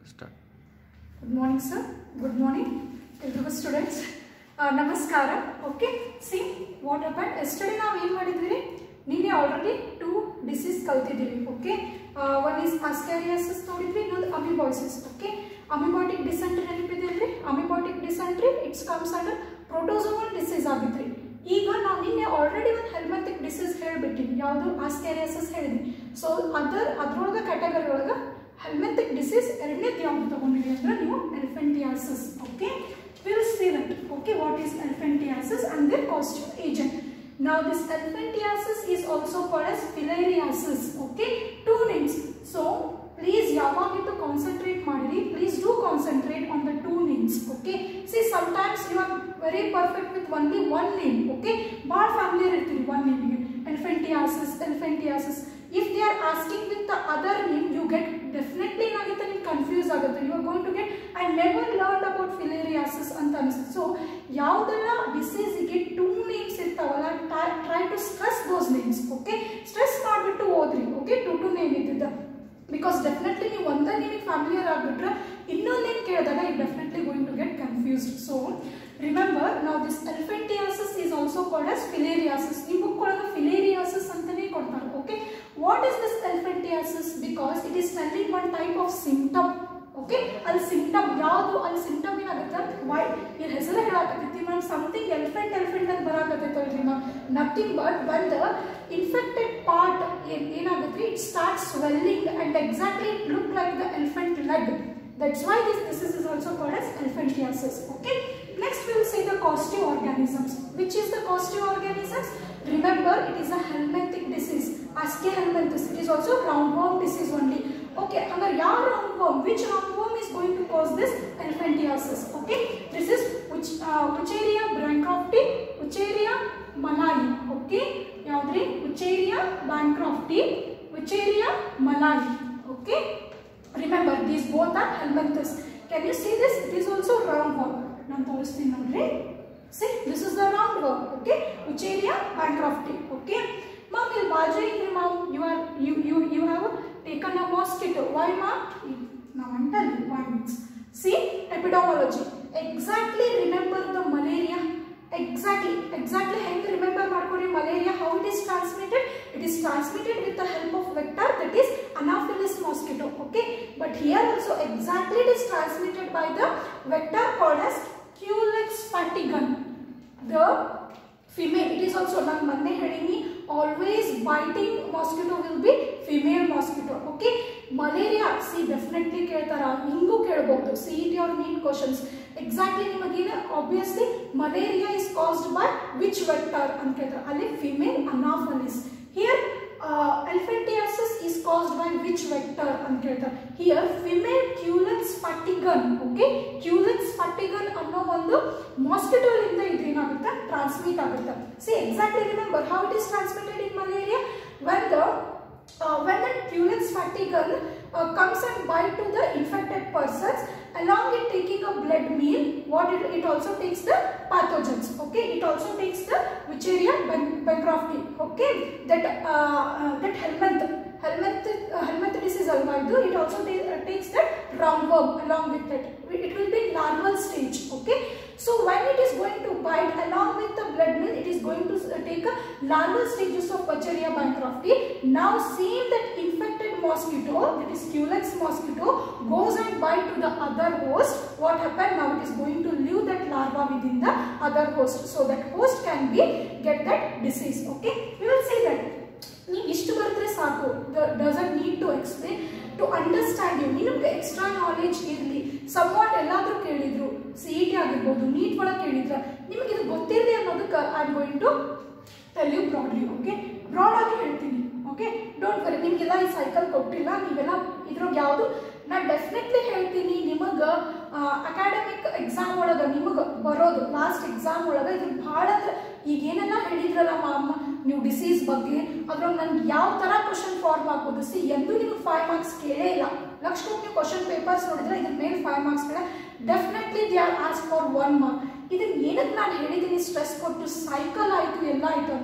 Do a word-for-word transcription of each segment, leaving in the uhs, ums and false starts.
Start. Good morning, sir. Good morning, everyone, students. Uh, Namaskara. Okay. See what happened yesterday. Now, we have Nini already two diseases kaltidivi. Okay. Uh, one is Ascariasis, another amoeboisis. Okay. Amoebic dysentery ನೆನಪಿದೆಯಲ್ರಿ amoebic dysentery it comes under protozoal disease ಆಗಿದ್ರಿ. ಈಗ ನಾವು ನಿನ್ನೆ already ಒಂದು ಹೆಲ್ಮೆಂಥಿಕ್ disease ಹೇಳಿಬಿಟ್ಟಿವಿ. ಯಾವುದು ಆಸ್ಕ್ಯಾರಿಯಾಸಿಸ್ ಹೇಳಿದ್ವಿ. So other ಅದರೊಳಗೆ category ಒಳಗೆ ಹೆಲ್ಮೆಂಥಿಕ್ disease ಎರಡನೇದು ಯಾವುದು ತಗೊಂಡಿವಿ ಅಂದ್ರೆ ನೀವು elephantiasis. Okay, we will see that. Okay, what is elephantiasis and their caustic agent. Now this elephantiasis is also called as filariasis. Okay, two names. So please yavagidu concentrate madiri. Please do concentrate on the two names. Okay, see sometimes you are very perfect with only one name. Okay, but familiar irtiri one name elephantiasis elephantiasis. If they are asking with the other name, you get definitely nagita you confused agutte. You are going to get I never learned about filariasis anta anisthe. So yaudella disease ge two names irtavalla, try to stress those names. Okay, stress madbittu odri. Okay, two two name ididda because definitely you one name familiar agbitre innond name keladaga you definitely going to get confused. So remember, now this elephantiasis is also called as filariasis. Ee book olaga filariasis antane kodtare. Okay, what is this elephantiasis? Because it is telling one type of symptom. Okay, al symptom yadu al symptom enagutte why ee hesara helakatiti man something elephant elephant ant barakatitolri ma nothing but when the infected part enagutte it starts swelling and exactly it look like the elephant leg. That's why this disease is also called as elephantiasis. Okay, next we will see the causative organisms. Which is the causative organisms? Remember, it is a helminthic disease. Ascahelminthes. It is also roundworm disease only. Okay, under your roundworm, which roundworm is going to cause this elephantiasis? Okay, this is which uh, Wuchereria bancrofti, Wuchereria malai. Okay, yaudri Wuchereria bancrofti, Wuchereria malai. Okay, remember these both are helminthes. Can you see this? It is also roundworm. Now tolustini nodri. See, this is the roundworm. Okay, Wuchereria bancrofti. Okay, mom, you are mom. You are you you you have taken a mosquito. Why, mom? Now I'm telling you why means. See, epidemiology. Exactly remember the malaria. Exactly, exactly. How you remember Marconi malaria? How it is transmitted? It is transmitted with the help of vector, that is Anopheles mosquito. Okay, but here also exactly it is transmitted by the vector called as Culex fatigans. The female, it is also not manne hedini, always biting mosquito will be female mosquito. Okay, malaria, see definitely keltara, ingu kelbodu. See it your main questions. Exactly nimagine obviously malaria is caused by which vector ant keltara, alli female Anopheles. Here uh, elephantiasis is caused by which vector ant keltara, here female Culex fatigans. Okay, Culex fatigans anno ಒಂದು mosquito ಇಂದ ಇದು ಏನಾಗುತ್ತೆ transmit ಆಗುತ್ತೆ. See, exactly remember how it is transmitted in malaria. When the uh, when the Culex fatigans uh, comes and bite to the infected persons, along with taking a blood meal, what it, it also takes the pathogens. Okay, it also takes the Wuchereria bancrofti. Okay, that uh, uh, that helminth helminth uh, helminth disease alvaidu, it also uh, takes that roundworm along with it. It will be larval stage. Okay, so when it is going to bite along with the blood meal, it is going to uh, take a larval stages of Wuchereria bancrofti. Now seeing that infected mosquito, that is Culex mosquito, goes and bite to the other host, what happened? Now it is going to leave that larva within the other host, so that host can be get that disease. Okay, we will see that. ನೀವು ಇಷ್ಟು ಬರೆದ್ರೆ ಸಾಕು, doesn't need to explain to understand you. ನಿಮಗೆ extra knowledge ಇರಲಿ, somewhat ಎಲ್ಲಾದರೂ ಕೇಳಿದ್ರು, C E T ಆಗಿರ್ಬೋದು, NEET ಒಳಗೆ ಕೇಳಿದ್ರೆ ನಿಮಗೆ ಇದು ಗೊತ್ತಿರಲಿ ಅನ್ನೋದಕ್ಕೆ I am going to tell you broadly. Okay, broad ಆಗಿ ಹೇಳ್ತೀನಿ. ಓಕೆ, ಡೋಂಟ್ ವರಿ, ನಿಮಗೆಲ್ಲ ಈ ಸೈಕಲ್ ಕೊಟ್ಟಿಲ್ಲ, ನೀವೆಲ್ಲ ಇದ್ರಾಗ ಯಾವುದು ನಾನು ಡೆಫಿನೆಟ್ಲಿ ಹೇಳ್ತೀನಿ. ನಿಮಗೆ ಅಕಾಡೆಮಿಕ್ ಎಕ್ಸಾಮ್ ಒಳಗೆ ನಿಮಗೆ ಬರೋದು ಲಾಸ್ಟ್ ಎಕ್ಸಾಮ್ ಒಳಗೆ ಇದ್ರ ಭಾಳ ಅಂದ್ರೆ ಈಗ ಏನೆಲ್ಲ ಹೇಳಿದ್ರಲ್ಲ ಅಮ್ಮ ನೀವು ಡಿಸೀಸ್ ಬಗ್ಗೆ, ಅದ್ರಾಗ ನನ್ಗೆ ಯಾವ ಥರ ಕ್ವಶನ್ ಫಾರ್ಮ್ ಆಗ್ಬೋದು. ಸಿ ಎಂದೂ ನಿಮಗೆ ಫೈವ್ ಮಾರ್ಕ್ಸ್ ಕೇಳೇ ಇಲ್ಲ. ಲಕ್ಷ ನೀವು ಕ್ವಶನ್ ಪೇಪರ್ಸ್ ನೋಡಿದ್ರೆ ಇದ್ರ ಮೇಲೆ ಫೈವ್ ಮಾರ್ಕ್ಸ್ ಕೇಳ definitely they are ask for one mark. ಇದನ್ನ ಏನಕ್ಕೆ ನಾನು ಹೇಳಿದ್ದೀನಿ ಸ್ಟ್ರೆಸ್ ಕೊಟ್ಟು ಸೈಕಲ್ ಆಯಿತು ಎಲ್ಲ ಆಯಿತು ಅಂದರೆ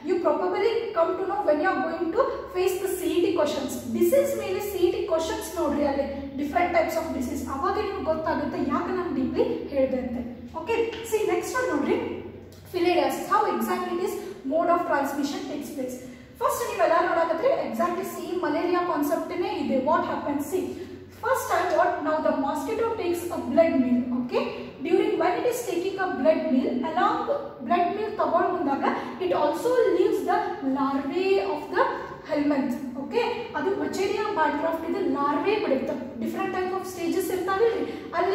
You probably come to know when you are going to face the C E T questions. Disease ಮೇಲೆ C E T questions ನೋಡ್ರಿ ಅಲ್ಲಿ different types of disease. ಅವಾಗ ನಿಮಗೆ ಗೊತ್ತಾಗುತ್ತೆ ಯಾಕೆ ನಾನು ಡೀಪ್ಲಿ ಹೇಳಿದೆ ಅಂತ. Okay, see next one ನೋಡ್ರಿ filariasis. How exactly it is mode of transmission takes place. First ನೀವೆಲ್ಲ ನೋಡಕತ್ರಿ exactly same malaria concept ನೇ ಇದೆ. What happens? See, first time what now the mosquito takes a blood meal. Okay, during when it is taking a blood meal, along blood meal ತಗೊಂಡು ಬಂದಾಗ it also leaves the larvae of the helminth. Okay, ಅದು Wucheria bancroft ಇದು larvae ಬಿಡುತ್ತೆ. Different type of stages ಇರ್ತಾವಿಲ್ರಿ ಅಲ್ಲಿ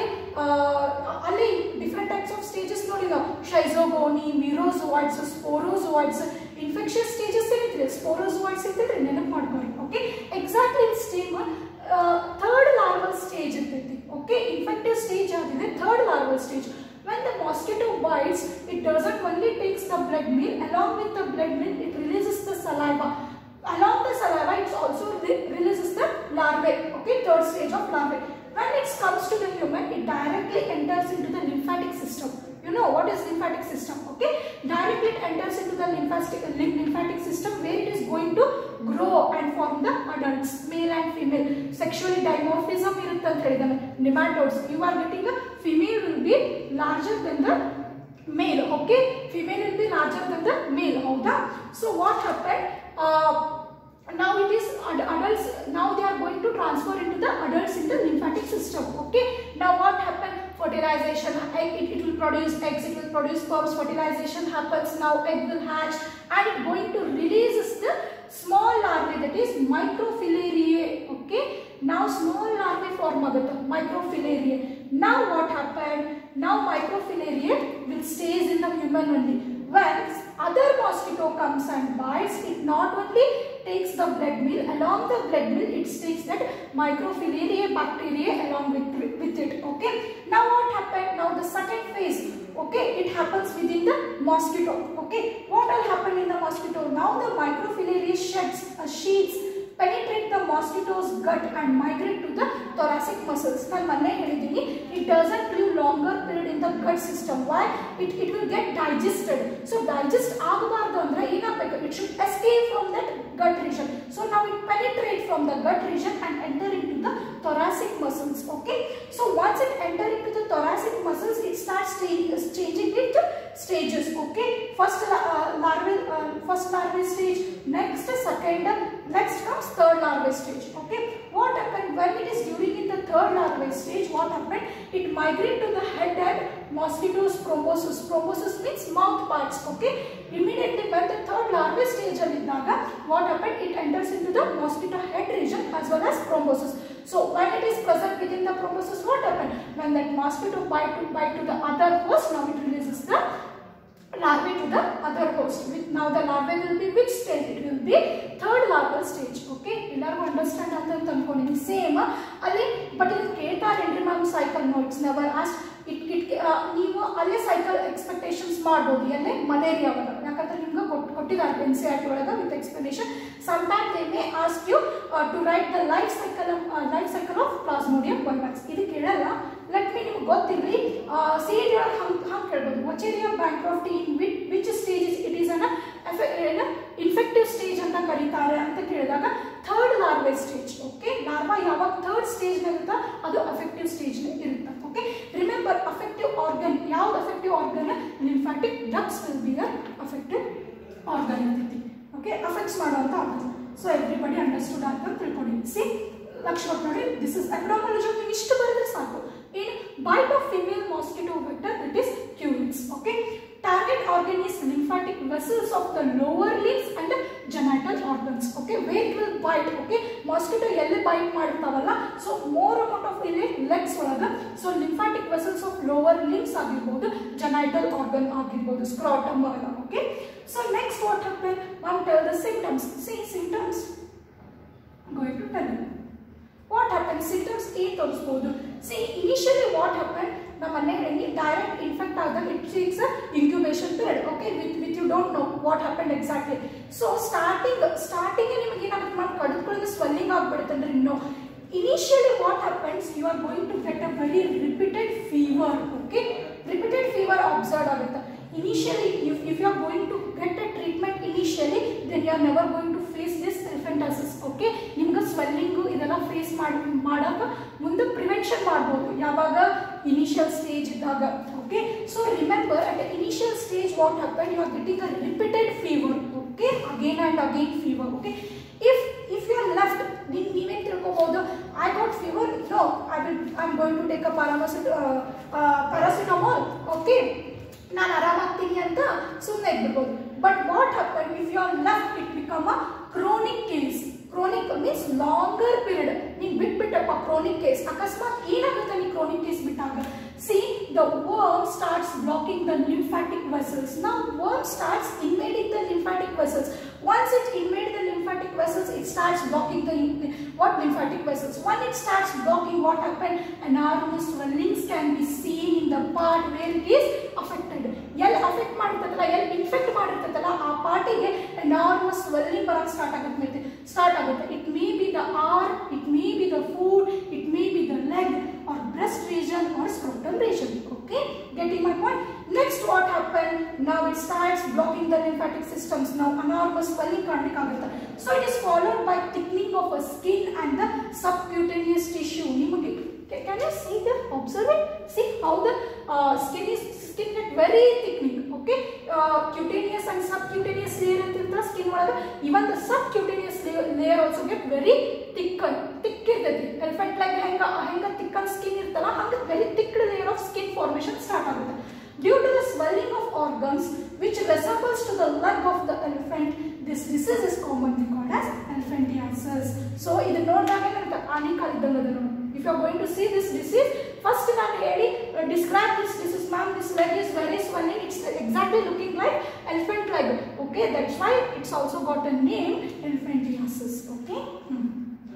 ಅಲ್ಲಿ different types of stages ನೋಡಿ ನಾವು schizogony, merozoites, sporozoites, infectious stages ಇರುತ್ತೆ. sporozoites ಇರುತ್ತೆ ನೆನಪು ಮಾಡ್ಕೊಳ್ಳಿ. Okay, exactly in stage one uh, third larval stage ಇರ್ತೈತಿ. Okay, infective stage ಆಗಿದೆ third larval stage. When the mosquito bites, it doesn't only takes the blood meal, along with the blood meal it releases the saliva. Along the saliva it also re releases the larvae. Okay, third stage of larvae. When it comes to the human, it directly enters into the lymphatic system. You know what is lymphatic system? Okay, directly it enters into the lymphatic lymphatic system where it is going to grow and form the adults, male and female. Sexually dimorphism irutte anta helidane. Nematodes, you are getting a female will be larger than the male. Okay, female will be larger than the male. Howda? So what happened? Uh, now it is ad adults, now they are going to transfer into the adults in the lymphatic system. Okay, now what happened? Fertilization, egg, it, it will produce eggs, it will produce sperms, fertilization happens, now egg will hatch and it going to release the small larvae, that is microfilariae. Okay, now small larvae form agutte microfilariae. Now what happened? Now microfilariae will stays in the human only. When other mosquito comes and bites, it not only takes the blood meal, along the blood meal it takes that microfilariae bacteria along with, with it. Okay, now what happened? Now the second phase, okay, it happens within the mosquito. Okay, what will happen in the mosquito? Now the microfilariae sheds uh, sheets penetrate the mosquito's gut and migrate to the thoracic muscles. Now manne helidini, it doesn't live longer period in the gut system. Why? It, it will get digested. So digest agabardu andre enagbeku, it should escape from that gut region. So now it penetrates from the gut region and enter into the thoracic muscles. Okay, so once it enter into the thoracic muscles, it starts changing into stages. Okay, first uh, larval uh, first larval stage, next second, next comes third larval stage. Okay, what happened when it is during in the third larval stage? What happened? It migrate to the head and mosquito's proboscis. Proboscis means mouth parts. Okay, immediately when the third larval stage aliddaga, what happened? It enters into the mosquito head region as well as proboscis. So when it is present within the proboscis, what happened? When that mosquito bite to bite to the other host, now it releases the larvae to the other host. With now the larvae will be which stage? It will be third larval stage. Okay, ಎಲ್ಲರಿಗೂ understand ಅಂತ ಅನ್ಕೊಂಡಿದ್ದೀನಿ. Same ಅಲ್ಲಿ but ಇದು ಕೇಳ್ತಾರೆ ಏನ್ರಿ ma'am cycle no, it's never asked. It it ನೀವು ಅಲ್ಲೇ cycle expectations ಮಾಡ್ಬೋದು ಅಲ್ಲೇ ಮಲೇರಿಯಾ ಒಳಗೆ, ಯಾಕಂದ್ರೆ ನಿಮ್ಗೆ ಕೊಟ್ಟು ಕೊಟ್ಟಿದ್ದಾರೆ ಎನ್ ಸಿ ಆರ್ ಟಿ ಒಳಗೆ with explanation. Some time they may ask you to write the life cycle life cycle of plasmodium virus. ಇದು ಕೇಳಲ್ಲ, ಲೆಟ್ ಮೀ ನಿಮ್ಗೆ ಗೊತ್ತಿರಲಿ. ಸಿ ಎ ಟಿ ಒಳಗೆ ಹಂಗೆ ಹಂಗೆ ಕೇಳ್ಬೋದು, Wucheria bancroft in which, which stage it is an infective stage ಅಂತ ಕರೀತಾರೆ ಅಂತ ಕೇಳಿದಾಗ third larvae stage. Okay, larva ಯಾವಾಗ ಥರ್ಡ್ ಸ್ಟೇಜ್ ಇರುತ್ತಾ ಅದು ಅಫೆಕ್ಟಿವ್ ಸ್ಟೇಜ್ ಇರುತ್ತೆ. ಓಕೆ, ರಿಮೆಂಬರ್ ಅಫೆಕ್ಟಿವ್ ಆರ್ಗನ್ ಯಾವ್ದು? Affective organ lymphatic ducts will be the affective organ ಇರ್ತೈತಿ. ಓಕೆ, ಅಫೆಕ್ಟ್ಸ್ ಮಾಡುವಂತ ಆರ್ಗನ್. ಸೊ ಎವ್ರಿಬಡಿ ಅಂಡರ್ಸ್ಟುಡ್ ಅಂತ ತಿಳ್ಕೊಂಡಿದ್ದೀನಿ. ಸಿ ಲಕ್ಷ್ಯ ನೋಡಿ, ದಿಸ್ ಇಸ್ ಎಪಿಡಮಿಯಾಲಜಿ. ನೀವು ಇಷ್ಟು ಬರೆದ್ರೆ ಸಾಕು. In bite of female mosquito vector, that is Culex. Okay, target organ is lymphatic vessels of the lower limbs and genital organs. Okay, where it will bite. Okay, mosquito yelle bite ಮಾಡ್ತಾವಲ್ಲ, so more amount of ಇಲ್ಲಿ legs ಒಳಗ, so lymphatic vessels of lower limbs ಆಗಿರಬಹುದು, genital organ ಆಗಿರಬಹುದು, scrotum ಒಳಗ. Okay, so next what happened? One tell the symptoms. See symptoms. I'm going to tell you. What happened? Symptoms ಏನ್ ತೋರಿಸಬಹುದು? See, initially what happened? ನಮ್ಮ ಮನೆಯಲ್ಲಿ direct infect ಆದಾಗ it takes a incubation period. Okay, with with you don't know what happened exactly. So starting starting ನಿಮಗೆ ಏನಾಗುತ್ತೆ ma'am, ಕಡಿದ್ಕೊಳ್ಳೋದು swelling ಆಗ್ಬಿಡುತ್ತೆ ಅಂದ್ರೆ ಇನ್ನೂ. Initially what happens, you are going to get a very repeated fever. Okay, repeated fever observed ಆಗುತ್ತೆ. Initially if, if you are going to get a treatment initially we are never going to face this elephantiasis. Okay, ನಿಮಗೆ ಸ್ವೆಲ್ಲಿಂಗು ಇದೆಲ್ಲ face ಮಾಡಿ ಮಾಡಾಕ ಮುಂದೆ prevention ಮಾಡಬಹುದು ಯಾವಾಗ initial stage ಇದ್ದಾಗ. Okay, so remember at the initial stage what happened, you are getting a repeated fever. Okay, again and again fever. Okay, if if you are left, ನೀವೇನು ತಿಳ್ಕೋಬಹುದು, I got fever, no, I will I am going to take a paracetamol uh, paracetamol. Okay, ನಾನು ಆರಾಮಾಗ್ತೀನಿ ಅಂತ ಸುಮ್ಮನೆ ಇದ್ಬಿಡ್ಬೋದು. But what happen if you are left, it become a chronic case. Chronic means longer period. ನೀನು ಬಿಟ್ಬಿಟ್ಟಪ್ಪ chronic case, ಅಕಸ್ಮಾತ್ ಏನಾಗುತ್ತೆ ನೀ ಕ್ರೋನಿಕ್ ಕೇಸ್ ಬಿಟ್ಟಾಗ, see the worm starts blocking the lymphatic vessels. Now worm starts invading the lymphatic vessels. Once it invades the lymphatic vessels, it starts blocking the what lymphatic vessels. When it starts blocking, what happens, enormous swellings can be seen in the part where it is affected. ಎಲ್ಲಿ affect ಮಾಡಿರ್ತದಲ್ಲ, ಎಲ್ಲಿ infect ಮಾಡಿರ್ತದಲ್ಲ ಆ ಪಾರ್ಟಿಗೆ enormous swelling ಬರಕ್ಕೆ start ಆಗುತ್ತೆ start ಆಗುತ್ತೆ It may be the arm, it may be the foot, it may be the leg or breast region or scrotum region. Okay, getting my point? Next what happened, now it starts blocking the lymphatic systems. Now enormous swelling ಕಾಣಲಿಕ್ಕೆ ಆಗುತ್ತೆ. So it is followed by thickening of a skin and the subcutaneous tissue. ನಿಮಗೆ can you see the observe it, see how the uh, skin is skin get very thickening. Okay, uh, cutaneous and subcutaneous layer ಅಂತ ಇರ್ತದೆ skin ಒಳಗೆ. Even the subcutaneous layer, layer also get very thicker thick ಇರ್ತೈತಿ. elephant like ಹೆಂಗ ಹೆಂಗ thicken skin ಇರ್ತಲ್ಲ ಹಂಗೆ very thick layer of skin formation start ಆಗುತ್ತೆ. Due to the swelling of organs which resembles to the leg of the elephant, this disease is commonly called as elephantiasis. So ಇದು ನೋಡಿದಾಗ ನನಗೆ ಆನೆ ಕಾಲು ಇದ್ದಂಗೆ ಅದ ನೋಡಿ. If you are going to see this disease, first ನಾನು ಹೇಳಿ describe this disease. Ma'am, this leg is very swelling, it's exactly looking like elephant leg. Okay, that's why it's also got a name elephantiasis. Okay, hmm.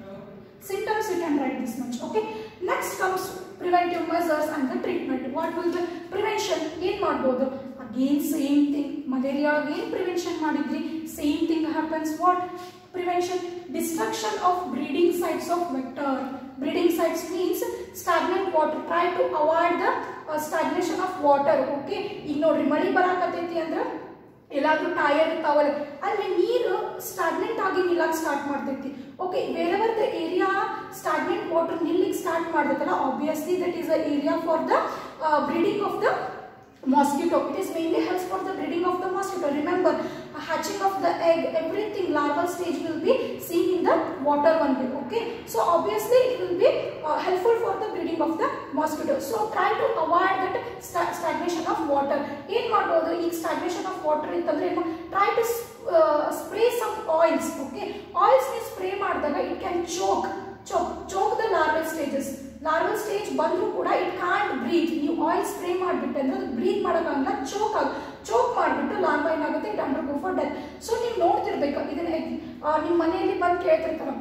Symptoms you can write this much. Okay, next comes preventive measures and the treatment. What will the prevention? ಏನು ಮಾಡಬಹುದು? Again same thing. Malaria again prevention ಮಾಡಿದ್ರಿ, same thing happens. What prevention? Destruction of breeding sites of vector. Breeding sites means stagnant water. Try to avoid the uh, stagnation of water. Okay, ಈಗ ನೋಡ್ರಿ ಮಳಿ ಬರಾಕತೈತಿ ಅಂದ್ರೆ ಎಲ್ಲಾದ್ರೂ tyre ಇರ್ತಾವಲ್ಲ ಅಲ್ಲಿ ನೀರು stagnant ಆಗಿ ನಿಲ್ಲಕ್ಕೆ ಸ್ಟಾರ್ಟ್ ಮಾಡ್ತೈತಿ. Okay, wherever the area stagnant water ನಿಲ್ಲಿಕ್ಕೆ ಸ್ಟಾರ್ಟ್ ಮಾಡ್ತೈತಲ್ಲ, obviously that is a area for the breeding of the mosquito. It is mainly helps for the breeding of the mosquito. Remember, hatching of the egg, everything larval stage will be seen in the water only. Okay, so obviously it will be uh, helpful for the breeding of the mosquito. So try to avoid that sta stagnation of water. ಏನು ಮಾಡಬಹುದು, ಈಗ stagnation of water ಇತ್ತಂದ್ರೆ ಏನು, try to uh, spray some oils. Okay, oils ni spray ಮಾಡಿದಾಗ it can choke choke choke the larval stages. larval stage ಬಂದರೂ ಕೂಡ it can't breathe. ನೀವು oil spray ಮಾಡಿಬಿಟ್ಟು ಅಂದ್ರೆ ಬ್ರೀತ್ ಮಾಡೋಕ್ಕಾಗಲ್ಲ, ಚೋಕ್ ಆಗ ಚೋಕ್ ಮಾಡಿಬಿಟ್ಟು ಲಾರ್ವಾ ಏನಾಗುತ್ತೆ, it undergo for death. So ನೀವು ನೋಡ್ತಿರ್ಬೇಕು ಇದನ್ನ, ನಿಮ್ಮ ಮನೆಯಲ್ಲಿ ಬಂದು ಕೇಳ್ತಿರ್ತಾರೆ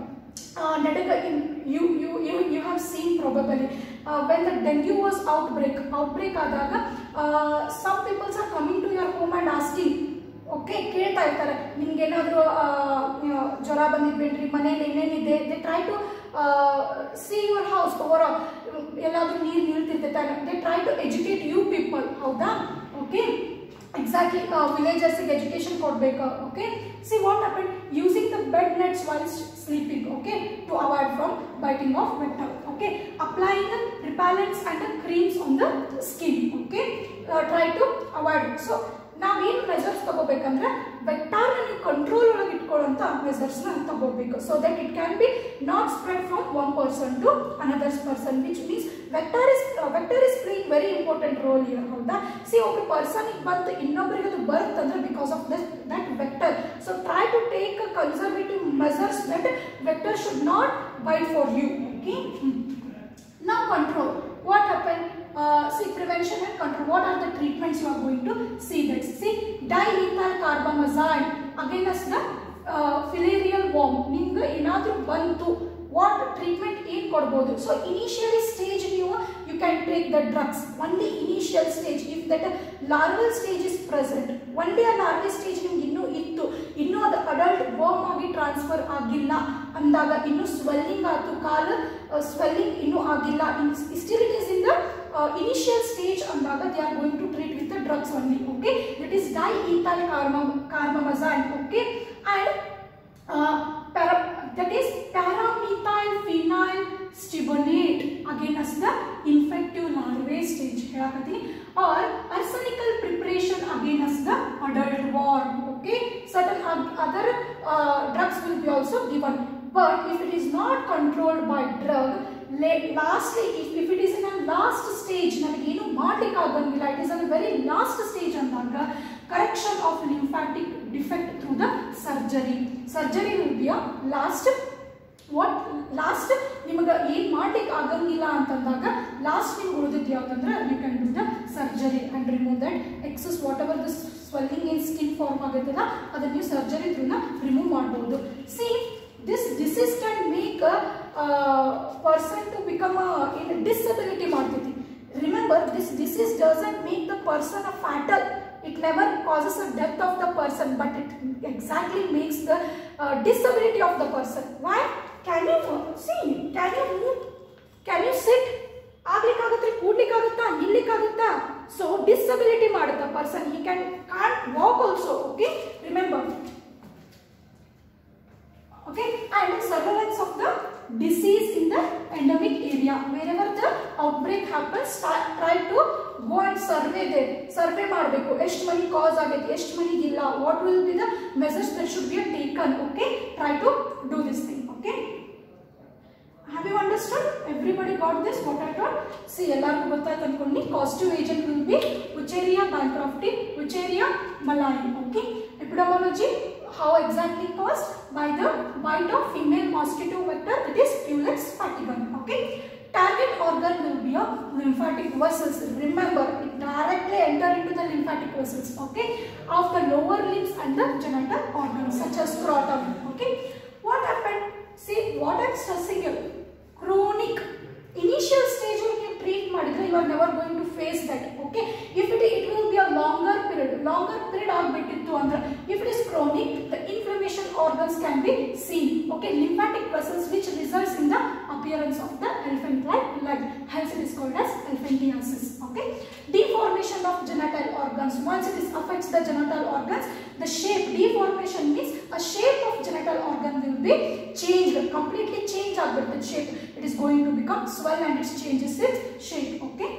ನಡಗ you you you you have seen probably when the dengue was outbreak outbreak ಆದಾಗ some peoples are coming to your home and asking. Okay, ಕೇಳ್ತಾ ಇರ್ತಾರೆ ನಿಮ್ಗೇನಾದರೂ ಜ್ವರ ಬಂದಿದ್ಬೇಡ್ರಿ, ಮನೇಲಿ ಏನೇನಿದೆ, they try to see your house over all, ಎಲ್ಲಾದರೂ ನೀರು ನಿಲ್ತಿರ್ತೈತೆ, they try to educate you people. ಹೌದಾ? ಓಕೆ, ಎಕ್ಸಾಕ್ಟ್ಲಿ ವಿಲೇಜರ್ಸಿಗೆ ಎಜುಕೇಶನ್ ಕೊಡಬೇಕು. Okay, see what happen, using the bed nets while sleeping. Okay, to avoid from biting of vector. Okay, applying repellents and creams on the skin. Okay, try to avoid. So ನಾವೇನು measures ತಗೋಬೇಕಂದ್ರೆ ವೆಕ್ಟಾರ್ನ ನೀವು control ಒಳಗೆ ಇಟ್ಕೊಳ್ಳೋಂಥ ಮೆಜರ್ಸ್ನ ತಗೋಬೇಕು, so that it can be not spread from one person to anothers person, which means vector is vector is playing very important role here. ಹೌದಾ? C ಒಬ್ಬ ಪರ್ಸನಿಗೆ ಬಂತು ಇನ್ನೊಬ್ಬರಿಗೆ ಅದು ಬರುತ್ತಂದ್ರೆ because of that that vector. So try to take a conservative measures that vector should not bite for you. Okay, now control. What happened? Uh, see, prevention and control. What are the treatments you are going to see? That see, diethyl carbamazine against the uh, filarial worm. ನಿಮ್ಗೆ ಏನಾದರೂ ಬಂತು, what treatment ಏನು ಕೊಡ್ಬೋದು? So initially stage ನೀವು you can take the drugs. Only initial stage, if that larval stage is present, only a larval stage ನಿಮ್ಗೆ ಇನ್ನೂ ಇತ್ತು, ಇನ್ನೂ ಅದು ಅಡಲ್ಟ್ ವರ್ಮ್ ಆಗಿ ಟ್ರಾನ್ಸ್ಫರ್ ಆಗಿಲ್ಲ ಅಂದಾಗ, ಇನ್ನೂ ಸ್ವೆಲ್ಲಿಂಗ್ ಆಯಿತು, ಕಾಲು ಸ್ವೆಲ್ಲಿಂಗ್ ಇನ್ನೂ ಆಗಿಲ್ಲ, still it is in the initial stage ಅಂದಾಗ they are going to treat with the drugs only. Okay, that is diethyl carbamazine. Okay, and uh, para, that is paramethyl phenyl stibonate again as the infective larvae stage or arsenical preparation again as the adult worm. Okay, certain other uh, drugs will be also given, but if it is not controlled by drug, lastly if, if it is in a last stage namage enu ಮಾಡಲಿಕ್ಕೆ ಆಗಂಗಿಲ್ಲ, it is in a very last stage ಅಂದಾಗ correction of lymphatic defect through the surgery. Surgery will be a last what last ನಿಮಗೆ ಏನು ಮಾಡಲಿಕ್ಕೆ ಆಗಂಗಿಲ್ಲ ಅಂತಂದಾಗ last ನಿಮಗೆ ಉಳಿದಿದ್ದು ಯಾವುದಂದ್ರೆ you can do the surgery and remove that excess whatever the swelling in skin form ಆಗುತ್ತಲ್ಲ ಅದನ್ನ ನೀವು ಸರ್ಜರಿ ಥ್ರೂನ ರಿಮೂವ್ ಮಾಡಬಹುದು. See, this disease can make a uh, person to become a in a disability ಮಾಡ್ತೈತಿ. Remember, this disease doesn't make the person a fatal. It never causes a death of the person, but it exactly makes the uh, disability of the person. Why? Can you see? Can you move? Can you sit? ಆಗ್ಲಿಕ್ಕೆ ಆಗುತ್ತೆ, ಕೂಡ್ಲಿಕ್ಕೆ ಆಗುತ್ತಾ, ನಿಲ್ಲಿಕ್ಕೆ ಆಗುತ್ತಾ? So disability ಮಾಡುತ್ತೆ person. He can can't walk also. Okay, remember. Okay, and surveillance of the disease in the endemic area. Wherever the outbreak happens, start, try to go and survey there. Survey ಮಾಡಬೇಕು, ಎಷ್ಟು ಮನಿ ಕಾಸ್ ಆಗೈತಿ, ಎಷ್ಟು ಮನಿಗೆ ಇಲ್ಲ, what will be the measures that should be taken. Okay, try to do this thing. Okay, have you understood? Everybody got this what I taught? See, ಎಲ್ಲರಿಗೂ ಗೊತ್ತಾಯ್ತು ಅನ್ಕೊಂಡು causative agent will be Wucheria bankrupti, Wucheria malaria. Okay, epidemiology, how exactly caused? By the bite of female mosquito vector, that is Pulex fatigum. Okay, target organ will be a lymphatic vessels. Remember, it directly enter into the lymphatic vessels. Okay, of the lower limbs and the genital organs such as scrotum. Okay, what happened? See, what I'm stressing you, chronic initial stage when you treat madidre, you are never going to face that. Okay, if it, it will be a longer period, longer period ಆಗ್ಬಿಟ್ಟಿತ್ತು ಅಂದ್ರೆ, if it is chronic, the inflammation organs can be seen. Okay, lymphatic vessels which results in the appearance of the elephant-like leg, hence it is called as elephantiasis. Okay, deformation of genital organs, once it is affects the genital organs, the shape, deformation means a shape of genital organ will be changed, completely change ಆಗ್ಬಿಡುತ್ತೆ shape. It is going to become swell and it changes its shape. Okay,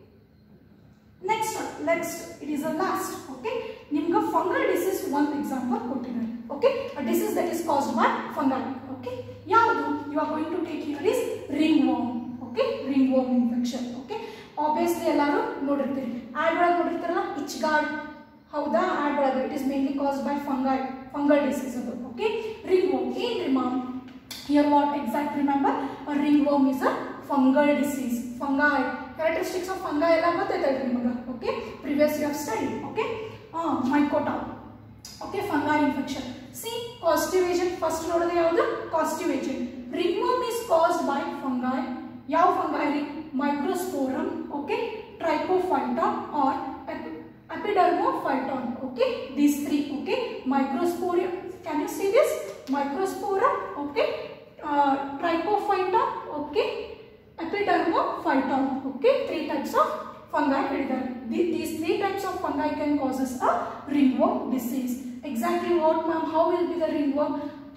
next one, next it is a last. Okay, nimga fungal disease one example ಕೊಟ್ಟಿದ್ದಾರೆ. Okay, a disease that is caused by fungi. Okay, ಯಾವುದು you are going to take here is ringworm. Okay, ringworm infection. Okay, obviously ಎಲ್ಲರೂ ನೋಡಿರ್ತೀರಿ, ad ಒಳಗೆ ನೋಡಿರ್ತಾರಲ್ಲ itch guard, ಹೌದಾ, ad ಒಳಗೆ it is mainly caused by fungi, fungal disease ಅದು. Okay, ringworm ಏನ್ ರೀ ma'am? Here what exactly remember? A ringworm is a fungal disease. Fungi, characteristics of fungi ಎಲ್ಲ ಗೊತ್ತೈತೆ ನಿಮಗೆ. Okay, previous you have studied. Okay, ah mycota. Okay, fungal infection. See, causative agent first ನೋಡೋದು ಯಾವುದು? Causative agent. Ringworm is caused by fungi. ಯಾವ fungi ರೀ? Microsporum. Okay, Trichophyton or Epidermophyton. Okay, these three. Okay, Microsporium. Can you see this? Microsporum. Okay, uh, Trichophyton. Okay, Epidermophyton. Okay, three types of fungi. These three types of fungi can causes a ringworm disease. Exactly what, ma'am? How will be the ringworm?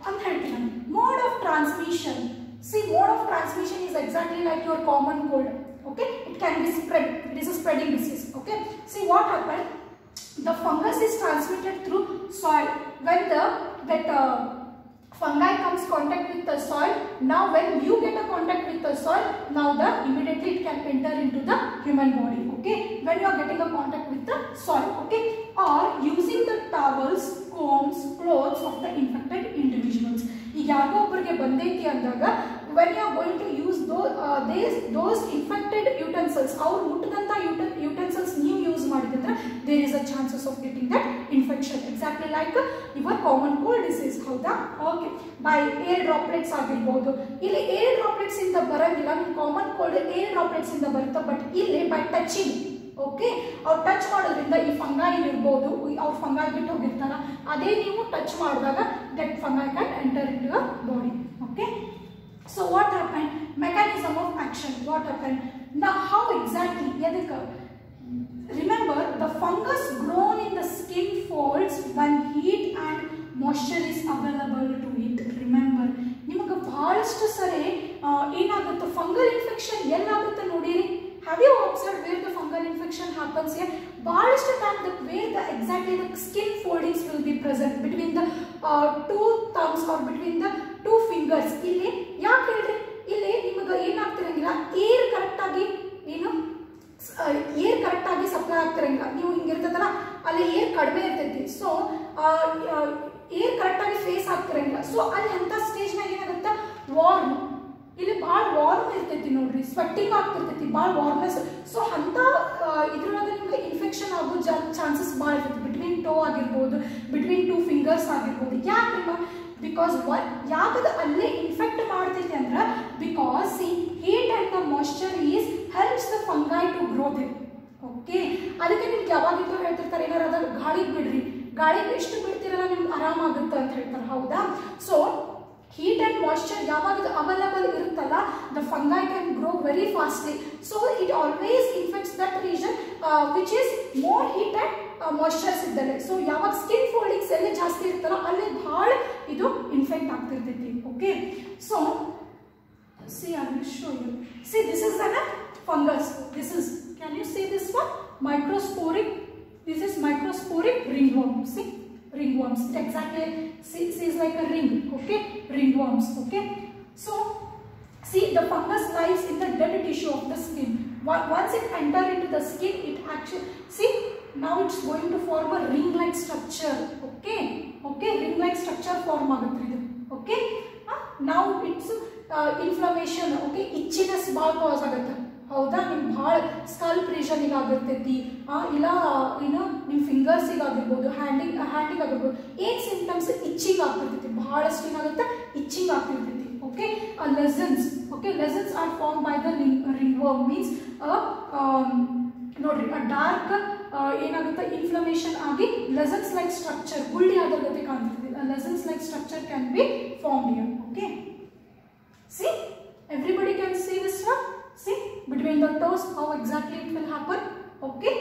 Mode of transmission. See, mode of transmission is exactly like your common cold. Okay, it can be spread. It is a spreading disease. Okay, see what happened? The fungus is transmitted through soil. When the that uh, fungi comes contact with the soil, now when you get a contact with the soil, now the immediately it can enter into the human body. Okay, when you are getting a contact with the soil. Okay, or using the towels, combs, clothes of the infected individuals. ಈಗ ಯಾರಿಗೋ ಒಬ್ಬರಿಗೆ ಬಂದೈತಿ ಅಂದಾಗ when you are going to use those uh, these those infected utensils, ಅವ್ರು ಮುಟ್ಟದಂತ utensils ನೀವು use ಮಾಡಿದ್ರೆ there is a chances of getting that infection, exactly like your common cold disease. ಹೌದಾ? Okay, by air droplets ಆಗಿರಬಹುದು. ಇಲ್ಲಿ air droplets ಇಂದ ಬರಂಗಿಲ್ಲ, ನಿಮ್ಮ ಕಾಮನ್ ಕೋಲ್ಡ್ air droplets ಇಂದ ಬರುತ್ತೆ, ಬಟ್ ಇಲ್ಲಿ by touching. ಓಕೆ, ಅವ್ರು ಟಚ್ ಮಾಡೋದ್ರಿಂದ ಈ ಫಂಗೈ ಇರ್ಬೋದು, ಅವ್ರು ಫಂಗೈ ಬಿಟ್ಟು ಹೋಗಿರ್ತಾರ, ಅದೇ ನೀವು ಟಚ್ ಮಾಡಿದಾಗ that fungi can enter in your body. Okay, so what happen? Mechanism of action. What happen? ನಾ ಹೌ ಎಕ್ಸಾಕ್ಟ್ಲಿ ಎದಕ್ಕೆ remember the fungus grown in the skin folds when heat and moisture is available to it. remember ನಿಮಗೆ ಬಹಳಷ್ಟು ಸರಿ ಏನಾಗುತ್ತೆ fungal infection ಎಲ್ಲಾಗುತ್ತೆ ನೋಡಿರಿ. have you observed where the fungal infection happens here? ಬಹಳಷ್ಟು time the where the exactly the skin foldings will be present between the uh, two thumbs or between the two fingers. ಇಲ್ಲಿ ಯಾಕೆ ಹೇಳ್ರಿ, ಇಲ್ಲಿ ನಿಮಗೆ ಏನಾಗ್ತಿರಂಗಿಲ್ಲ, air correct ಆಗಿ ಏನು air correct ಆಗಿ supply ಆಗ್ತಿರಂಗಿಲ್ಲ. ನೀವು ಹಿಂಗಿರ್ತದಲ್ಲ ಅಲ್ಲಿ ಏರ್ ಕಡಿಮೆ ಇರ್ತೈತಿ. ಸೊ ಏರ್ ಕರೆಕ್ಟ್ ಆಗಿ ಫೇಸ್ ಆಗ್ತಿರಂಗಿಲ್ಲ. ಸೊ ಅಲ್ಲಿ ಅಂತ ಸ್ಟೇಜ್ ನಾಗ ಏನಾಗುತ್ತೆ, ವಾರ್ಮ್ ಇಲ್ಲಿ ಭಾಳ ವಾರ್ಮ್ ಇರ್ತೈತಿ ನೋಡ್ರಿ, ಸ್ವೆಟ್ಟಿಂಗ್ ಆಗ್ತಿರ್ತೈತಿ, ಭಾಳ ವಾರ್ಮ್ನೆಸ್. ಸೊ ಅಂತ ಇದ್ರೊಳಗೆ ನಿಮ್ಗೆ ಇನ್ಫೆಕ್ಷನ್ ಆಗೋ ಚಾನ್ಸಸ್ ಭಾಳ ಇರ್ತೈತಿ. ಬಿಟ್ವೀನ್ ಟೋ ಆಗಿರ್ಬೋದು, ಬಿಟ್ವೀನ್ ಟೂ ಫಿಂಗರ್ಸ್ ಆಗಿರ್ಬೋದು. ಯಾಕೆ ಬಿಕಾಸ್ ಒನ್ ಯಾಕದ ಅಲ್ಲೇ ಇನ್ಫೆಕ್ಟ್ ಮಾಡ್ತೈತಿ ಅಂದ್ರೆ because see heat and the moisture is helps the fungi to grow there. Okay, ಅದಕ್ಕೆ ನಿಮ್ಗೆ ಯಾವಾಗಿದ್ರು ಹೇಳ್ತಿರ್ತಾರೆ ಏನಾರ ಅದ ಗಾಳಿಗೆ ಬಿಡ್ರಿ, ಗಾಳಿಗೆ ಎಷ್ಟು ಬಿಡ್ತಿರಲ್ಲ ನಿಮ್ಗೆ ಆರಾಮಾಗುತ್ತೆ ಅಂತ ಹೇಳ್ತಾರೆ. ಹೌದಾ? ಸೊ heat and moisture ಯಾವಾಗ available ಇರುತ್ತಲ್ಲ the fungi can grow very fastly. So it always infects that region uh, which is more heat and uh, moisture ಇದ್ದರೆ. ಸೊ ಯಾವಾಗ ಸ್ಕಿನ್ ಫೋಲ್ಡಿಂಗ್ಸ್ ಎಲ್ಲಿ ಜಾಸ್ತಿ ಇರ್ತಲ್ಲ ಅಲ್ಲಿ ಭಾಳ ಇದು ಇನ್ಫೆಕ್ಟ್ ಆಗ್ತಿರ್ತೈತಿ. Okay, so see I will show you. See this is an fungus. This is, can you see this one? Microsporic. This is microsporic ringworm. See, ringworms. It exactly sees like a ring. Okay, ringworms. Okay, so see the fungus lives in the dead tissue of the skin. Once it enter into the skin, it actually see now it's going to form a ring-like structure. Okay, okay, ring-like structure form agutte idu. Okay, uh, now it's uh, inflammation. Okay, itchiness ball cause agutte. ಹೌದಾ? ನಿಮ್ಗೆ ಭಾಳ sculpt ರೀಜನಿಗೆ ಆಗಿರ್ತೈತಿ, ಇಲ್ಲ ಏನು ನಿಮ್ಮ ಫಿಂಗರ್ಸಿಗೆ ಆಗಿರ್ಬೋದು, ಹ್ಯಾಂಡಿಗೆ ಹ್ಯಾಂಡಿಗೆ ಆಗಿರ್ಬೋದು. ಏನು ಸಿಂಪ್ಟಮ್ಸ್ ಇಚ್ಚಿಂಗ್ ಆಗ್ತಿರ್ತೈತಿ, ಭಾಳಷ್ಟು ಏನಾಗುತ್ತೆ ಇಚ್ಚಿಂಗ್ ಆಗ್ತಿರ್ತೈತಿ. Okay, lesions. Okay, lesions are form by the ringworm means ನೋಡ್ರಿ ಅ ಡಾರ್ಕ್ ಏನಾಗುತ್ತೆ ಇನ್ಫ್ಲಮೇಷನ್ ಆಗಿ ಲೆಸನ್ಸ್ ಲೈಕ್ ಸ್ಟ್ರಕ್ಚರ್ ಗುಳ್ಳಿ ಆದ ಗತಿ ಕಾಣ್ತಿರ್ತೈತಿ. Lesions like structure can be form here. Okay, see everybody can see this one. See between the toes how exactly it will happen. Okay,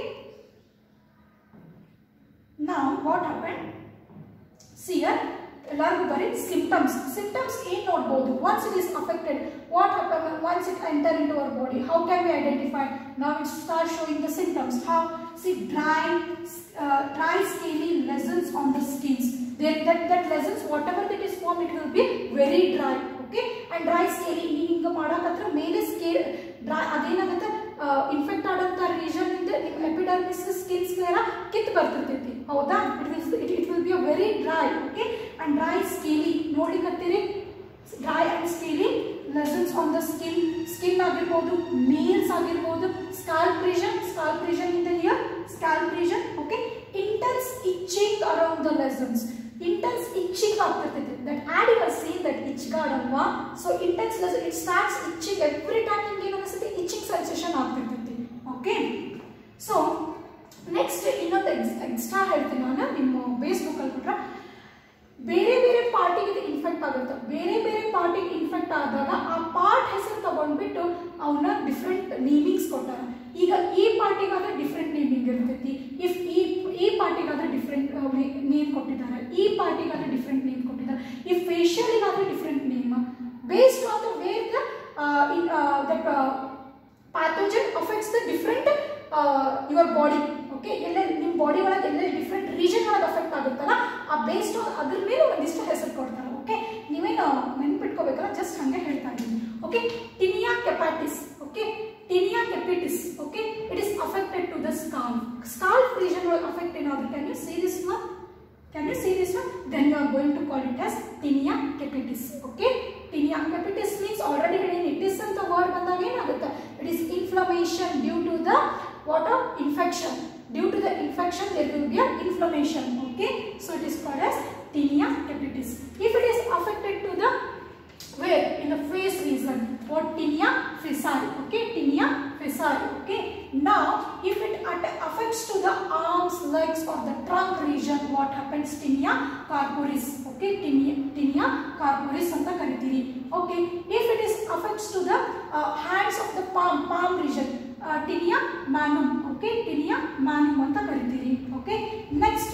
now what happened, see here ಎಲ್ಲರಿಗೂ ಬರೀ symptoms symptoms ಏನು ನೋಡಬಹುದು. once it is affected, what happen once it enter into our body, how can we identify? Now it start showing the symptoms. How? See dry uh, dry scaly lesions on the skins. Then that that lesions whatever that is formed, it will be very dry. Okay, and dry scaly ಹಿಂಗ ಮಾಡಕತ್ರ ಮೇಲೆ scale dry ಅದೇನಾಗುತ್ತೆ infect ಆದಂತ region ಇಂದ ನಿಮ್ಮ epidermis skin sclera ಕಿತ್ತು ಬರ್ತಿರ್ತೈತಿ. ಹೌದಾ? It will it it will be a very dry. Okay, and dry scaly ನೋಡ್ಲಿಕ್ಕತ್ತೀರಿ, dry and scaly lesions on the skin skin ಆಗಿರ್ಬೋದು, ನೇಲ್ಸ್ ಆಗಿರ್ಬೋದು, ಸ್ಕಾಲ್ಪ್ ರೀಜನ್ ಸ್ಕಾಲ್ಪ್ ರೀಜನ್ ಇಂದ here scalp region. Okay, intense itching around the lesions. intense itching ಆಗ್ತಿರ್ತೈತಿ. that ad you have seen that itch guard ಅಲ್ವಾ? so intense lesion, it starts itching every time ನಿಮಗೆ ಏನು ಅನಿಸುತ್ತೆ itching sensation ಆಗ್ತಿರ್ತೈತಿ. Okay, so next ಇನ್ನೊಂದು extra ಹೇಳ್ತೀನಿ ನಾನು ನಿಮ್ಮ ಬೇಸ್ ಬುಕ್ ಅಲ್ಲಿ ಕೊಟ್ರೆ, ಬೇರೆ ಬೇರೆ ಪಾರ್ಟಿಗೆ ಇನ್ಫೆಕ್ಟ್ ಆಗುತ್ತೆ. ಬೇರೆ ಬೇರೆ ಪಾರ್ಟಿಗೆ ಇನ್ಫೆಕ್ಟ್ ಆದಾಗ ಆ ಪಾರ್ಟ್ ಹೆಸರು ತಗೊಂಡ್ಬಿಟ್ಟು ಅವನ್ನ ಡಿಫ್ರೆಂಟ್ ನೇಮಿಂಗ್ಸ್ ಕೊಟ್ಟಾರ. ಈಗ ಈ ಪಾರ್ಟಿಗಾದ್ರೆ ಡಿಫ್ರೆಂಟ್ ನೇಮಿಂಗ್ ಇರ್ತೈತಿ, ಇಫ್ ಈ ಈ ಪಾರ್ಟಿಗಾದ್ರೆ ಡಿಫ್ರೆಂಟ್ ನೇಮ್ ಕೊಟ್ಟಿದ್ದಾರೆ, ಈ ಪಾರ್ಟಿಗಾದ್ರೆ ಡಿಫ್ರೆಂಟ್ ನೇಮ್ ಕೊಟ್ಟಿದ್ದಾರೆ, ಈ ಫೇಶಿಯಲ್ಗಾದ್ರೆ different name based on the way that pathogen affects the different your body. Okay, ಎಲ್ಲ ನಿಮ್ಮ ಬಾಡಿ ಒಳಗೆ ಎಲ್ಲ ಡಿಫ್ರೆಂಟ್ ರೀಜನ್ ಒಳಗೆ ಅಫೆಕ್ಟ್ ಆಗುತ್ತಲ್ಲ, ಆ ಬೇಸ್ಡ್ ಆನ್ ಅದ್ರ ಮೇಲೆ ಒಂದಿಷ್ಟು ಹೆಸರು ಕೊಡ್ತಾರೆ. ಓಕೆ, ನೀವೇನು ನೆನ್ಪಿಟ್ಕೋಬೇಕಲ್ಲ, ಜಸ್ಟ್ ಹಂಗೆ ಹೇಳ್ತಾ ಇದ್ದೀನಿ. Okay, tinea capitis. Okay, tinea capitis. Okay, it is affected to the scalp. Scalp region ಒಳಗೆ ಅಫೆಕ್ಟ್ ಏನಾದ್ರು. Can you see this one? Can you see this one? Then you are going to call it as tinea capitis. Okay, tinea capitis means already it is in the word bandaga enagutte, it is inflammation due to the what of infection. Due to the infection there will be an inflammation. Okay, so it is called as tinea capitis. If it is affected to the where in the face region, what tinea fissari. Okay, tinea fissari. Okay, now if it affects to the arms, legs or the trunk region, what happens? Tinea corporis. Okay, tinea tinea corporis anta karitiri. Okay, if it is affects to the uh, hands of the palm palm region, uh, tinea manum. Okay tinea manum ಅಂತ ಕರಿತೀರಿ okay next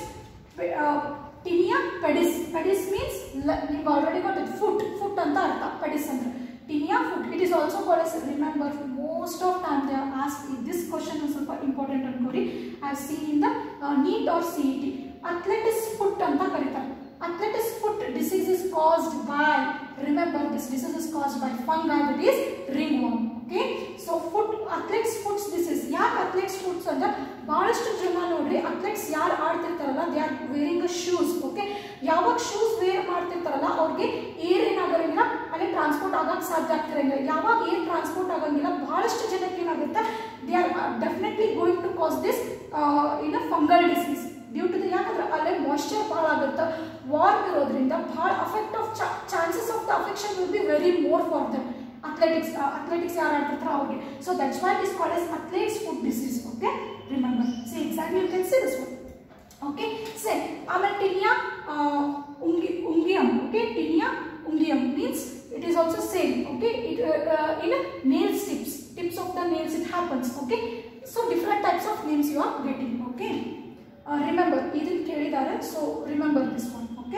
tinea pedis pedis means ನೀವು already ಗೊತ್ತಿದೆ foot foot ಅಂತ ಅರ್ಥ pedis ಅಂದ್ರೆ tinea foot it is also called as remember most of time they are ask this question ಸ್ವಲ್ಪ important ಅನ್ಕೋರಿ I have seen in the NEET or C E T athlete's foot ಅಂತ ಕರೀತಾರೆ athlete's foot disease is caused by remember this disease is caused by fungi that is ringworm okay so foot athletes foots disease ಯಾಕೆ athletes foots ಅಂದ್ರೆ ಬಹಳಷ್ಟು ಜನ ನೋಡ್ರಿ athletes ಯಾರು ಆಡ್ತಿರ್ತಾರಲ್ಲ they are wearing a shoes okay ಯಾವಾಗ shoes wear ಮಾಡ್ತಿರ್ತಾರಲ್ಲ ಅವ್ರಿಗೆ ಏರ್ ಏನಾಗಿರಂಗಿಲ್ಲ ಅಲ್ಲಿ ಟ್ರಾನ್ಸ್ಪೋರ್ಟ್ ಆಗಕ್ಕೆ ಸಾಧ್ಯ ಆಗ್ತಿರಂಗಿಲ್ಲ ಯಾವಾಗ ಏರ್ ಟ್ರಾನ್ಸ್ಪೋರ್ಟ್ ಆಗಂಗಿಲ್ಲ ಬಹಳಷ್ಟು ಜನಕ್ಕೆ ಏನಾಗುತ್ತೆ they are definitely going to cause this in a fungal disease due to the ಯಾಕಂದ್ರೆ ಅಲ್ಲೇ ಮಾಯ್ಶ್ಚರ್ ಭಾಳ ಆಗುತ್ತೆ ವಾರ್ಮ್ ಇರೋದ್ರಿಂದ ಭಾಳ affect of chances of the affection will be very more for them athletics athletics ಯಾರು ಆಡ್ತಿರ್ತಾರೋ ಅವ್ರಿಗೆ so that's why it is called as athletes foot disease okay remember see exactly you can see this one okay say ಆಮೇಲೆ tinea ungi unguium okay ಟಿನಿಯಾ ಉಂಗಿಯಂ means it is also same okay it uh, uh, in nails tips tips of the nails it happens okay so different types of names you are getting okay uh, remember idin kelidare so remember this one okay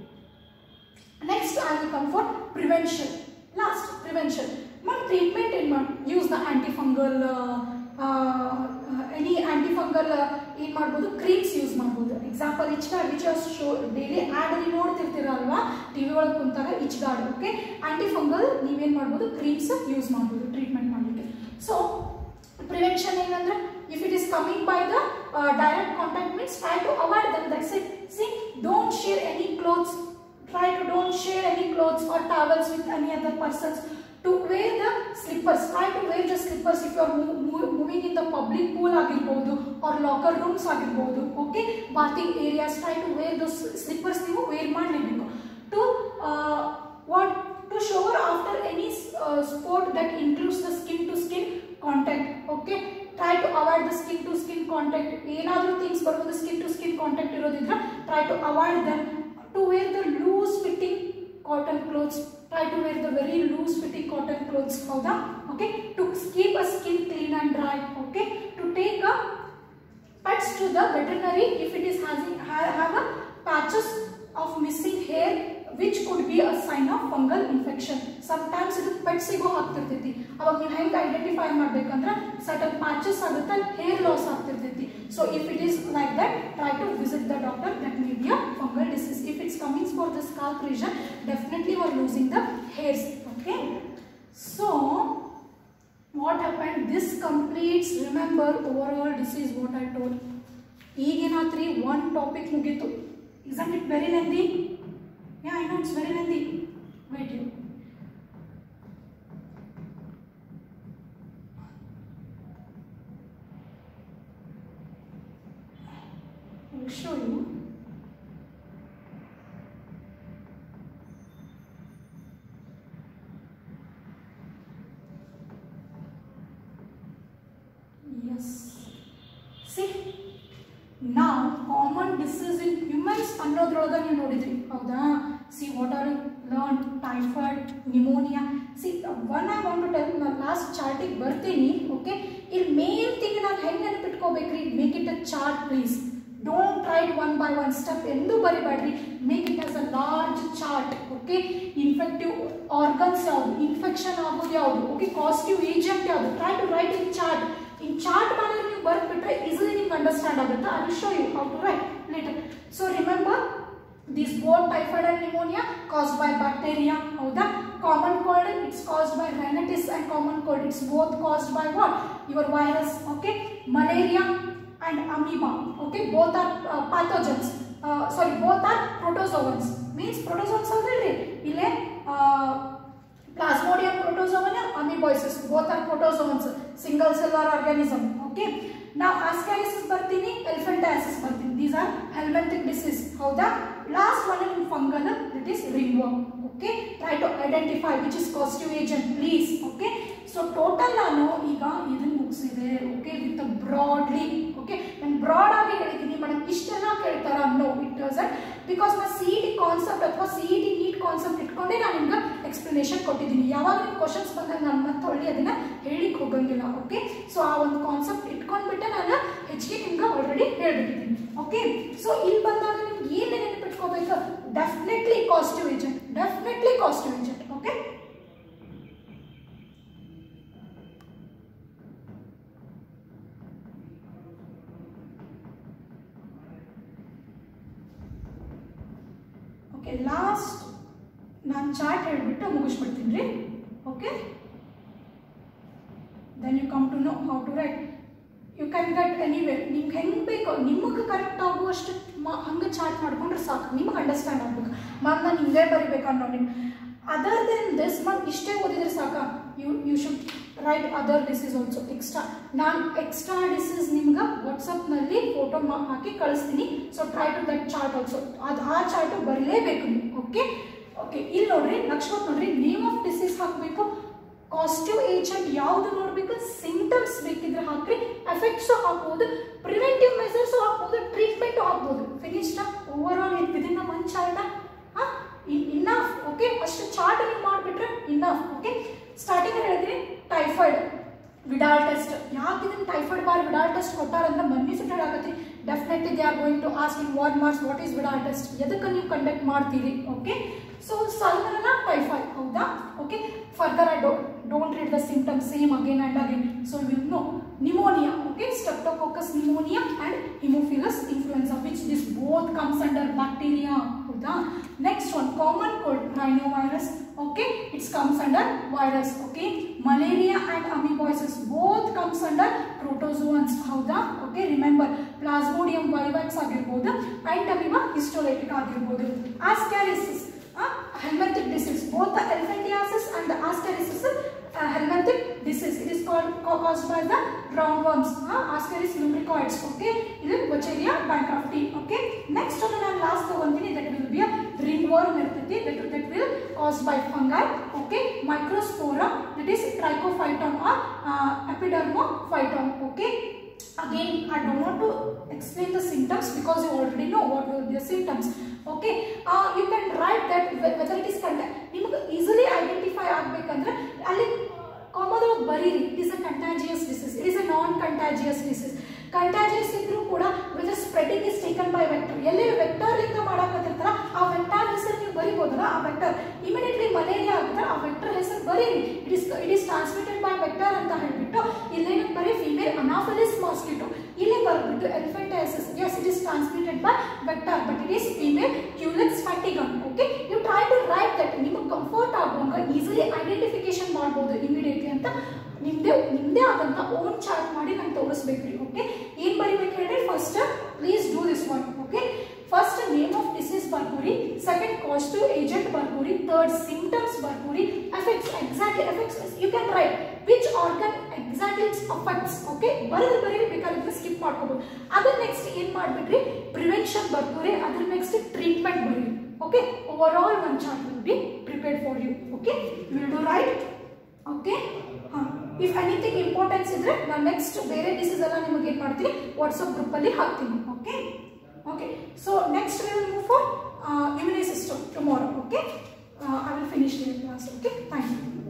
next I will come for prevention last prevention man treatment in man use the antifungal uh, uh, any antifungal ಏನು ಮಾಡ್ಬೋದು creams use ಮಾಡ್ಬೋದು example itch guard which are show daily ad ಅಲ್ಲಿ ನೋಡ್ತಿರ್ತೀರಲ್ವಾ T V ಒಳಗೆ ಕುಂತಾಗ ಇಚ್ಗಾರ್ಡ್ okay antifungal ನೀವೇನು ಮಾಡ್ಬೋದು creams use ಮಾಡ್ಬೋದು treatment ಮಾಡಲಿಕ್ಕೆ ಸೊ ಪ್ರಿವೆನ್ಷನ್ ಏನಂದ್ರೆ if it is coming by the direct contact means try to avoid them that's it see don't share any clothes try to don't share any clothes or towels with any other persons to wear the slippers try to wear the slippers if you are move, move, moving in the public pool agirbodu or locker rooms agirbodu okay bathing areas try to wear those slippers ನೀವು wear ಮಾಡಲೇಬೇಕು to uh, what to shower after any uh, sport that includes the skin to skin contact okay try to avoid the skin to skin contact ಏನಾದರೂ things ಬರೋದು skin to skin contact ಇರೋದಿದ್ರೆ try to avoid them to wear the loose fitting cotton clothes try to wear the very loose fitting cotton clothes howda okay to keep a skin clean and dry okay to take a pets to the veterinary if it is having have a patches of missing hair which could be a sign of fungal infection sometimes ಇದು pets ಗೂ ಆಗ್ತಿರ್ತೈತಿ ಅವಾಗ ನೀವು ಹೆಂಗೆ identify ಮಾಡಬೇಕಂದ್ರೆ certain patches ಆಗುತ್ತೆ hair loss ಆಗ್ತಿರ್ತೈತಿ so if it is like that try to visit the doctor that may be a fungal disease if it's coming for the scalp region definitely you are losing the hairs okay so what happen this completes remember over all disease what I told ಈಗೇನಾತ್ರಿ one topic ಮುಗೀತು isn't it very lengthy yeah I know it's very lengthy wait you I will show you yes see now common disease in humans ಅನ್ನೋದ್ರೊಳಗೆ ನೀವು ನೋಡಿದ್ರಿ ಹೌದಾ see what are you learn typhoid pneumonia see one I want to tell ನಾನು last ಚಾರ್ಟಿಗೆ ಬರ್ತೀನಿ ಓಕೆ ಇಲ್ಲಿ main thing ನಾನು ಹೆಂಗೆ ನೆನಪಿಟ್ಕೋಬೇಕ್ರಿ make it a chart please don't write one by one step ಎಂದೂ ಬರಿಬೇಡ್ರಿ make it as a large chart okay infective organs ಯಾವುದು ಇನ್ಫೆಕ್ಷನ್ ಆಗೋದು ಯಾವುದು ಓಕೆ ಕಾಸ್ಟಿವ್ ಏಜೆಂಟ್ ಯಾವುದು try to write in chart in chart manner you ಬರ್ಬಿಟ್ರೆ easily you understand ಆಗುತ್ತೆ I will show you how to write later so remember these both typhoid and pneumonia caused by bacteria ಹೌದಾ common cold it's caused by rhinitis and common cold it's both caused by what your virus okay malaria and amoeba okay both are uh, pathogens uh, sorry both are protozoans means protozoans already ile uh, Plasmodium protozoan and amoeboisis both are protozoans single cellular organism okay now ascariasis bartini elephantiasis bartini these are helminthic disease howda last one in fungal that is ringworm okay try to identify which is causative agent please okay so total nanu iga idin mugiside okay with the broadly okay and broad agi helidini madam ishtella keltara no it doesn't because na C E T concept athwa C E T neat concept itkonde nanu nimga explanation ಕೊಟ್ಟಿದ್ದೀನಿ ಯಾವಾಗ ನಿಮ್ಮ questions ಬಂದಾಗ ನಾನು ಮತ್ತೆ ಹೊಳ್ಳಿ ಅದನ್ನ ಹೇಳಿಕ್ಕೆ ಹೋಗಂಗಿಲ್ಲ ಓಕೆ ಸೊ ಆ ಒಂದು ಕಾನ್ಸೆಪ್ಟ್ ಕಾನ್ಸೆಪ್ಟ್ ಇಟ್ಕೊಂಡ್ಬಿಟ್ಟೆ ನಾನು ಹೆಚ್ಚಿಗೆ ನಿಮ್ಗೆ ಆಲ್ರೆಡಿ ಹೇಳ್ಬಿಟ್ಟಿದ್ದೀನಿ. ಓಕೆ, ಸೊ ಇಲ್ಲಿ ಬಂದಾಗ ನಿಮ್ಗೆ ಏನು ನೆನಪಿಟ್ಕೋಬೇಕು, definitely causative agent, definitely causative agent. Okay, okay last ನಾನು ಚಾರ್ಟ್ ಹೇಳ್ಬಿಟ್ಟು ಮುಗಿಸ್ಬಿಡ್ತೀನಿ ರೀ. Okay, then you come to know how to write. You can get anywhere, ನಿಮ್ಗೆ ಹೆಂಗೆ ಬೇಕು ನಿಮಗೆ ಕರೆಕ್ಟ್ ಆಗುವಷ್ಟು ಮಾ ಹಂಗೆ ಚಾರ್ಟ್ ಮಾಡ್ಕೊಂಡ್ರೆ ಸಾಕು, ನಿಮಗೆ ಅಂಡರ್ಸ್ಟ್ಯಾಂಡ್ ಆಗ್ಬೇಕು. ಮ್ಯಾಮ್ ನಾನು ಹಿಂಗೆ ಬರಿಬೇಕು ಅನ್ನೋ ನಿಮ್ಮ ಅದರ್ ದೆನ್ ದಿಸ್ ಮ್ಯಾಮ್ ಇಷ್ಟೇ ಓದಿದ್ರೆ ಸಾಕ. You you should write other disease also extra. ನಾನು ಎಕ್ಸ್ಟ್ರಾ ಡಿಸೀಸ್ ನಿಮ್ಗೆ ವಾಟ್ಸಪ್ನಲ್ಲಿ ಫೋಟೋ ಹಾಕಿ ಕಳಿಸ್ತೀನಿ. So try to that chart also. ಅದು ಆ ಚಾರ್ಟು ಬರಲೇಬೇಕು ನೀವು. ಓಕೆ ಓಕೆ ಇಲ್ಲಿ ನೋಡ್ರಿ, ಲಕ್ಷ್ಮತ್ ನೋಡ್ರಿ, ನೇಮ್ ಆಫ್ ಡಿಸೀಸ್ ಹಾಕಬೇಕು, ಕಾಸ್ಟಿವ್ ಏಜೆಂಟ್ ಯಾವುದು ನೋಡಬೇಕು, ಸಿಂಟಮ್ಸ್ ಬೇಕಿದ್ರೆ ಹಾಕ್ರಿ, ಎಫೆಕ್ಟ್ಸ್ ಹಾಕ್ಬೋದು, ಪ್ರಿವೆಂಟಿವ್ ಮೆಸರ್ಸ್ ಹಾಕ್ಬೋದು, ಟ್ರೀಟ್ಮೆಂಟ್ ಹಾಕ್ಬೋದು. Finished over all within one chart. ಹಾಂ ಇನ್ನಫ್. ಓಕೆ, ಅಷ್ಟು ಚಾರ್ಟ್ ನೀವು ಮಾಡಿಬಿಟ್ರೆ ಇನ್ನಫ್. ಓಕೆ, ಸ್ಟಾರ್ಟಿಂಗ್ ಹೇಳಿದ್ರಿ ಟೈಫಾಯ್ಡ್ ವಿಡಾಲ್ ಟೆಸ್ಟ್. ಯಾಕೆ ಇದನ್ನು ಟೈಫಾಯ್ಡ್ ಬಾರ್ ವಿಡಾಲ್ ಟೆಸ್ಟ್ ಕೊಟ್ಟಾರಂದ್ರೆ ಮನ್ನಿ ಸುಟ್ಟು ಹೇಳಾಕತ್ರಿ. Definitely they are going to ask in what marks what is Widal test, ಎದಕ್ಕೆ ನೀವು ಕಂಡಕ್ಟ್ ಮಾಡ್ತೀರಿ. ಓಕೆ, ಸೊ ಸಲ್ಮನಲ್ಲ ಟೈಫಾಯ್ಡ್ ಹೌದಾ. Okay, further I don't don't read the symptoms same again and again. So you know pneumonia. Okay, streptococcus pneumonia and Haemophilus influenza, which this both comes under bacteria. Next one, common cold, rhinovirus. Okay, it comes under virus. Okay, malaria and amoeboisis both comes under protozoans. Howda. Okay, remember Plasmodium vivax agirbodu and amoeba histolytic agirbodu. Ascariasis, uh, helminthic disease, both the elephantiasis and the ascariasis uh, helminthic disease. It is called caused by the roundworms, uh, Ascaris lumbricoides. Okay, it is Wuchereria bancrofti. Okay, next one and last the one thing that will be a ringworm that, that will caused by fungi. Okay, microspora, that is trichophyton or uh, epidermophyton. Okay, again I don't want to explain the symptoms because you already know what will be the symptoms. Okay, uh, you can write that whether it is ನಿಮಗೆ easily identify ಆಗಬೇಕಂದ್ರೆ ಅಲ್ಲಿ common ಬರೀರಿ. It is a contagious disease, it is a non contagious disease. Contagious ಇದ್ರೂ ಕೂಡ whether spreading is taken by vector. ಎಲ್ಲಿ vector ಲಿಂದ ಮಾಡಕತ್ತಿರ್ತಾರ ಆ ವೆಕ್ಟರ್ ಹೆಸರು ನೀವು ಬರಿಬೋದಲ್ಲ, ಆ ವೆಕ್ಟರ್ ಇಮಿಡಿಯೇಟ್ಲಿ ಮಲೇರಿಯಾ ಆಗಿದ್ರೆ ಆ ವೆಕ್ಟರ್ ಹೆಸರು ಬರೀರಿ. It is it is transmitted by vector ಅಂತ ಹೇಳ್ಬಿಟ್ಟು ಇಲ್ಲೇನು ಬರೀ ಫೀಮೇಲ್ ಅನಾಫಿಲಿಸ್ ಮಾಸ್ಕಿಟೋ, ಇಲ್ಲಿ ಬರ್ಬಿಟ್ಟು elephantiasis. Yes, it is transmitted by vector but it is female Culex fatigans. Okay, you try to write that. ನಿಮಗೆ ಕಂಫರ್ಟ್ ಆಗುವಂಗ ಈಸಿಲಿ ಐಡೆಂಟಿಫಿಕೇಶನ್ ಮಾಡ್ಬೋದು immediately ಅಂತ ನಿಮ್ಮದೇ ನಿಮ್ಮದೇ ಆದಂಥ ಓನ್ ಚಾರ್ಟ್ ಮಾಡಿ ನಾನು ತೋರಿಸ್ಬೇಕ್ರಿ. ಓಕೆ, ಏನು ಬರಿಬೇಕು ಹೇಳ್ರಿ, first please do this one. Okay, first name of disease ಬರ್ಕೋರಿ, ಸೆಕೆಂಡ್ ಕಾಸ್ಟಿವ್ ಏಜೆಂಟ್ ಬರ್ಕೋರಿ, ಥರ್ಡ್ ಸಿಂಪ್ಟಮ್ಸ್ ಬರ್ಕೋರಿ, effects exactly effects you can write which organ exactly it's affects. Okay, ಬರೆದು ಬರೀರಿ, ಬೇಕಾದ್ರೆ ಸ್ಕಿಪ್ ಮಾಡ್ಕೋಬಹುದು. ಅದ್ರ ನೆಕ್ಸ್ಟ್ ಏನು ಮಾಡ್ಬಿಟ್ರಿ, ಪ್ರಿವೆನ್ಷನ್ ಬರ್ಕೋರಿ, ಅದ್ರ ನೆಕ್ಸ್ಟ್ ಟ್ರೀಟ್ಮೆಂಟ್ ಬರೀರಿ. Okay, over all one chart will be prepared for you. Okay, will do right. Okay, ಹಾಂ, ಇಫ್ ಎನಿಥಿಂಗ್ ಇಂಪಾರ್ಟೆನ್ಸ್ ಇದ್ರೆ ನಾನು ನೆಕ್ಸ್ಟ್ ಬೇರೆ ಡಿಸೀಸ್ ಎಲ್ಲ ನಿಮಗೆ ಏನು ಮಾಡ್ತೀನಿ ವಾಟ್ಸಪ್ ಗ್ರೂಪಲ್ಲಿ ಹಾಕ್ತೀನಿ. Okay okay so next we will move for immune system tomorrow. Okay, I will finish the class. Okay, thank you.